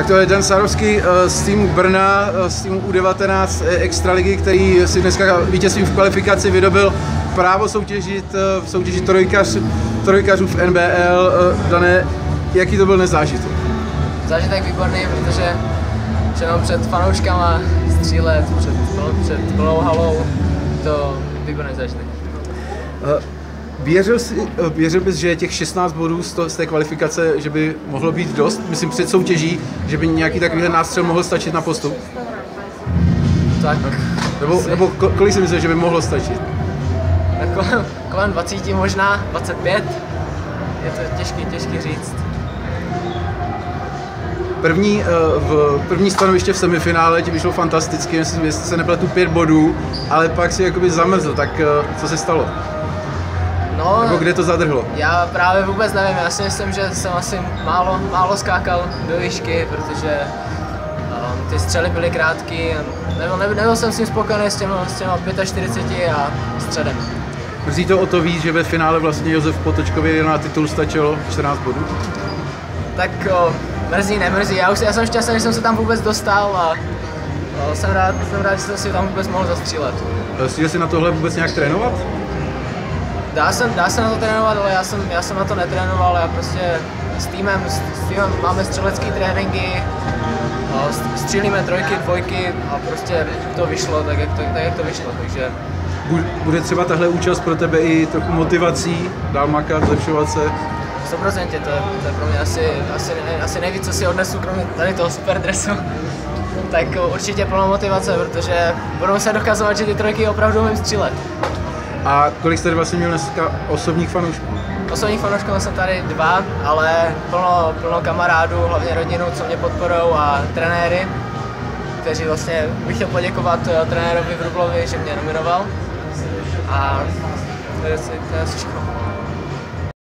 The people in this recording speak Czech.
Tak to je Dan Sárovský z týmu Brna, z týmu U19 Extraligy, který si dneska vítězstvím v kvalifikaci vydobil právo soutěžit v soutěži trojkařů v NBL. Dané, jaký to byl dnes zážitek? Zážitek výborný, protože před fanouškama střílet, před plnou halou, to výborný zážitek. Věřil bys, že těch 16 bodů z té kvalifikace, že by mohlo být dost, myslím před soutěží, že by nějaký takovýhle nástřel mohl stačit na postup? Tak. Nebo kolik si myslíš, že by mohlo stačit? Kolem 20 možná, 25. Je to těžký říct. První stanoviště v semifinále ti vyšlo fantasticky, jestli se nepletu 5 bodů, ale pak si jakoby zamrzl, tak co se stalo? No, nebo kde to zadrhlo? Já právě vůbec nevím, já si myslím, že jsem asi málo skákal do výšky, protože ty střely byly krátký, nebyl jsem s tím spokojený s těma 45 a středem. Mrzí to o to víc, že ve finále vlastně Josef Potočkovi na titul stačilo 14 bodů? Tak mrzí, nemrzí, já jsem šťastný, že jsem se tam vůbec dostal a jsem rád, že jsem si tam vůbec mohl zastřílet. Chtěl jsi na tohle vůbec nějak trénovat? Dá se na to trénovat, ale já jsem na to netrénoval, já prostě s týmem máme střelecké tréninky, střílíme trojky, dvojky a prostě to vyšlo tak, jak to vyšlo, takže... Bude třeba tahle účast pro tebe i trochu motivací, dál makat, zlepšovat se? 100%, to je pro mě asi nejvíc, co si odnesu, kromě tady toho super dresu. Tak určitě plnou motivace, protože budou se dokazovat, že ty trojky opravdu umím střílet. A kolik jste vlastně měl dneska osobních fanoušků? Osobních fanoušků jsem tady 2, ale plno kamarádů, hlavně rodinu, co mě podporou a trenéry, kteří vlastně bych chtěl poděkovat trenérovi Vrublovi, že mě nominoval. A to je asi všechno.